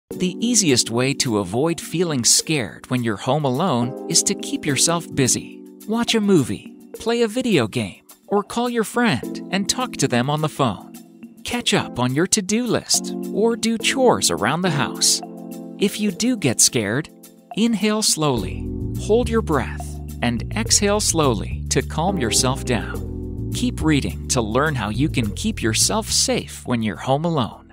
The easiest way to avoid feeling scared when you're home alone is to keep yourself busy. Watch a movie, play a video game, or call your friend and talk to them on the phone. Catch up on your to-do list or do chores around the house. If you do get scared, inhale slowly, hold your breath, and exhale slowly to calm yourself down. Keep reading to learn how you can keep yourself safe when you're home alone.